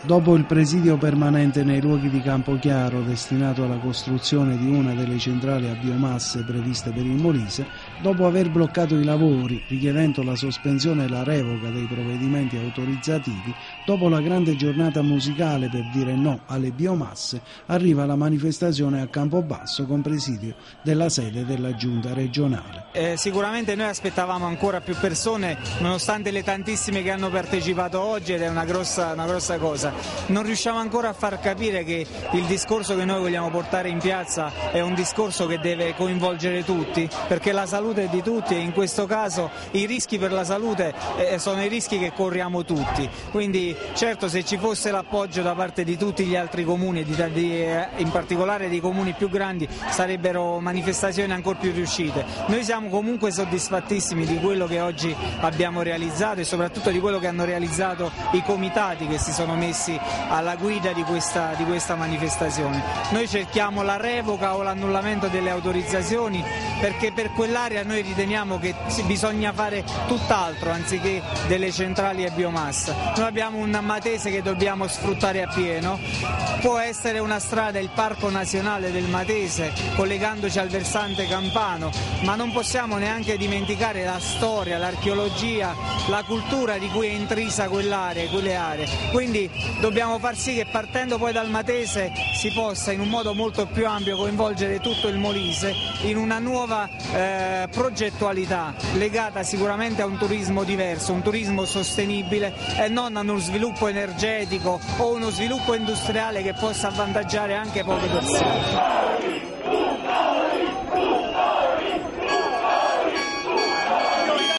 Dopo il presidio permanente nei luoghi di Campochiaro destinato alla costruzione di una delle centrali a biomasse previste per il Molise, dopo aver bloccato i lavori richiedendo la sospensione e la revoca dei provvedimenti autorizzativi, dopo la grande giornata musicale per dire no alle biomasse, arriva la manifestazione a Campobasso con presidio della sede della giunta regionale. Sicuramente noi aspettavamo ancora più persone nonostante le tantissime che hanno partecipato oggi ed è una grossa cosa. Non riusciamo ancora a far capire che il discorso che noi vogliamo portare in piazza è un discorso che deve coinvolgere tutti, perché la salute è di tutti e in questo caso i rischi per la salute sono i rischi che corriamo tutti. Quindi certo, se ci fosse l'appoggio da parte di tutti gli altri comuni, in particolare dei comuni più grandi, sarebbero manifestazioni ancora più riuscite. Noi siamo comunque soddisfattissimi di quello che oggi abbiamo realizzato e soprattutto di quello che hanno realizzato i comitati che si sono messi alla guida di questa manifestazione. Noi cerchiamo la revoca o l'annullamento delle autorizzazioni perché per quell'area noi riteniamo che bisogna fare tutt'altro anziché delle centrali a biomassa. Noi abbiamo un Matese che dobbiamo sfruttare appieno, può essere una strada il Parco Nazionale del Matese collegandoci al versante campano, ma non possiamo neanche dimenticare la storia, l'archeologia, la cultura di cui è intrisa quell'area, quelle aree. Quindi dobbiamo far sì che partendo poi dal Matese si possa in un modo molto più ampio coinvolgere tutto il Molise in una nuova progettualità legata sicuramente a un turismo diverso, un turismo sostenibile e non a uno sviluppo energetico o uno sviluppo industriale che possa avvantaggiare anche poche persone.